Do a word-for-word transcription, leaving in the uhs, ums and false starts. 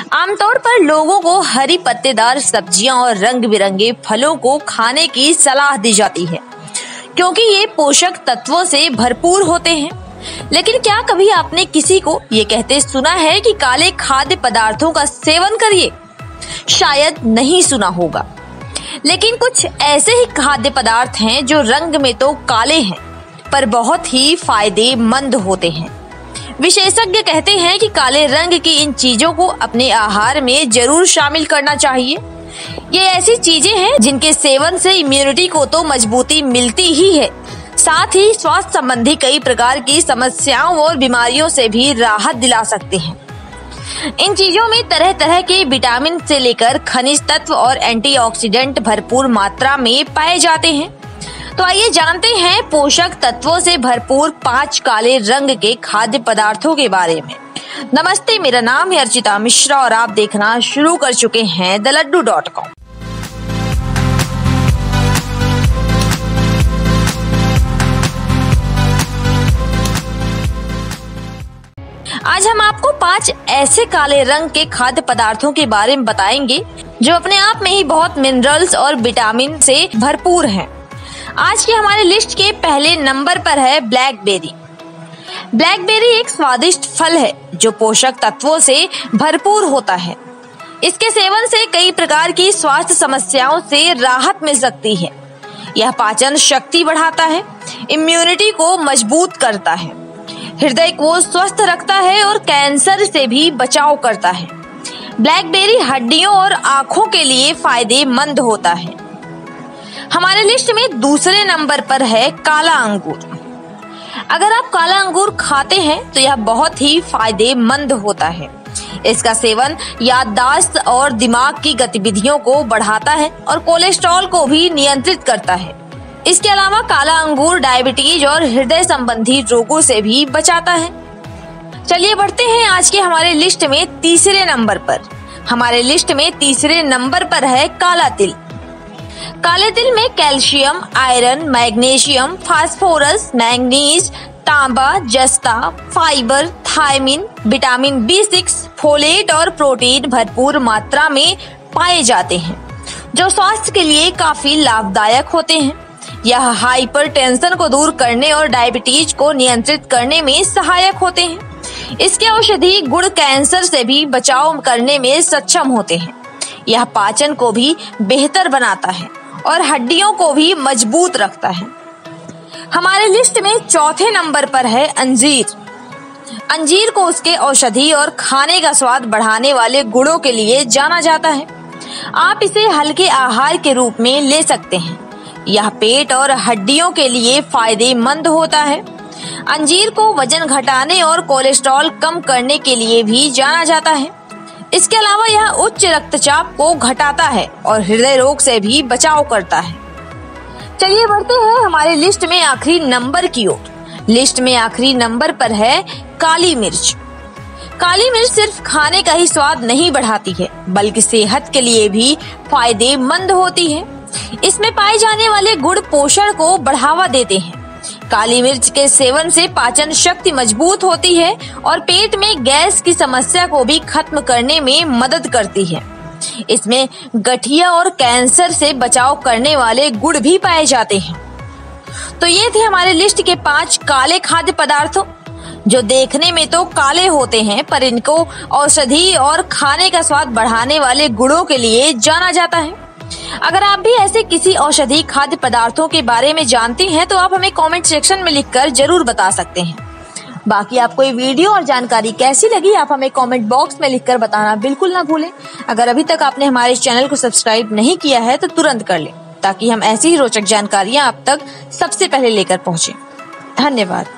आमतौर पर लोगों को हरी पत्तेदार सब्जियां और रंग बिरंगे फलों को खाने की सलाह दी जाती है क्योंकि ये पोषक तत्वों से भरपूर होते हैं। लेकिन क्या कभी आपने किसी को ये कहते सुना है कि काले खाद्य पदार्थों का सेवन करिए? शायद नहीं सुना होगा, लेकिन कुछ ऐसे ही खाद्य पदार्थ हैं जो रंग में तो काले हैं पर बहुत ही फायदेमंद होते हैं। विशेषज्ञ कहते हैं कि काले रंग की इन चीजों को अपने आहार में जरूर शामिल करना चाहिए। ये ऐसी चीजें हैं जिनके सेवन से इम्यूनिटी को तो मजबूती मिलती ही है, साथ ही स्वास्थ्य संबंधी कई प्रकार की समस्याओं और बीमारियों से भी राहत दिला सकते हैं। इन चीजों में तरह तरह के विटामिन से लेकर खनिज तत्व और एंटीऑक्सीडेंट भरपूर मात्रा में पाए जाते हैं। तो आइए जानते हैं पोषक तत्वों से भरपूर पांच काले रंग के खाद्य पदार्थों के बारे में। नमस्ते, मेरा नाम है अर्चिता मिश्रा और आप देखना शुरू कर चुके हैं द लड्डू डॉट कॉम। आज हम आपको पांच ऐसे काले रंग के खाद्य पदार्थों के बारे में बताएंगे जो अपने आप में ही बहुत मिनरल्स और विटामिन से भरपूर हैं। आज के हमारे लिस्ट के पहले नंबर पर है ब्लैकबेरी। ब्लैकबेरी एक स्वादिष्ट फल है जो पोषक तत्वों से भरपूर होता है। इसके सेवन से कई प्रकार की स्वास्थ्य समस्याओं से राहत मिल सकती है। यह पाचन शक्ति बढ़ाता है, इम्यूनिटी को मजबूत करता है, हृदय को स्वस्थ रखता है और कैंसर से भी बचाव करता है। ब्लैकबेरी हड्डियों और आंखों के लिए फायदेमंद होता है। हमारे लिस्ट में दूसरे नंबर पर है काला अंगूर। अगर आप काला अंगूर खाते हैं तो यह बहुत ही फायदेमंद होता है। इसका सेवन याददाश्त और दिमाग की गतिविधियों को बढ़ाता है और कोलेस्ट्रॉल को भी नियंत्रित करता है। इसके अलावा काला अंगूर डायबिटीज और हृदय संबंधी रोगों से भी बचाता है। चलिए बढ़ते हैं आज के हमारे लिस्ट में तीसरे नंबर पर। हमारे लिस्ट में तीसरे नंबर पर है काला तिल। काले तिल में calcium, iron, magnesium, phosphorus, manganese, तांबा, जस्ता, fibre, thiamine, vitamin B six, folate और प्रोटीन भरपूर मात्रा में पाए जाते हैं जो स्वास्थ्य के लिए काफी लाभदायक होते हैं। यह हाइपरटेंशन को दूर करने और डायबिटीज को नियंत्रित करने में सहायक होते हैं। इसके औषधि गुण कैंसर से भी बचाव करने में सक्षम होते हैं। यह पाचन को भी बेहतर बनाता है और हड्डियों को भी मजबूत रखता है। हमारे लिस्ट में चौथे नंबर पर है अंजीर। अंजीर को उसके औषधि और खाने का स्वाद बढ़ाने वाले गुणों के लिए जाना जाता है। आप इसे हल्के आहार के रूप में ले सकते हैं। यह पेट और हड्डियों के लिए फायदेमंद होता है। अंजीर को वजन घटाने और कोलेस्ट्रॉल कम करने के लिए भी जाना जाता है। इसके अलावा यह उच्च रक्तचाप को घटाता है और हृदय रोग से भी बचाव करता है। चलिए बढ़ते हैं हमारे लिस्ट में आखिरी नंबर की ओर। लिस्ट में आखिरी नंबर पर है काली मिर्च। काली मिर्च सिर्फ खाने का ही स्वाद नहीं बढ़ाती है बल्कि सेहत के लिए भी फायदेमंद होती है। इसमें पाए जाने वाले गुण पोषण को बढ़ावा देते हैं। काली मिर्च के सेवन से पाचन शक्ति मजबूत होती है और पेट में गैस की समस्या को भी खत्म करने में मदद करती है। इसमें गठिया और कैंसर से बचाव करने वाले गुण भी पाए जाते हैं। तो ये थे हमारे लिस्ट के पांच काले खाद्य पदार्थों जो देखने में तो काले होते हैं पर इनको औषधि और खाने का स्वाद बढ़ाने वाले गुणों के लिए जाना जाता है। अगर आप भी ऐसे किसी औषधि खाद्य पदार्थों के बारे में जानते हैं तो आप हमें कमेंट सेक्शन में लिखकर जरूर बता सकते हैं। बाकी आपको ये वीडियो और जानकारी कैसी लगी आप हमें कमेंट बॉक्स में लिखकर बताना बिल्कुल ना भूलें। अगर अभी तक आपने हमारे चैनल को सब्सक्राइब नहीं किया है तो तुरंत कर लें ताकि हम ऐसी ही रोचक जानकारियां आप तक सबसे पहले लेकर पहुंचे। धन्यवाद।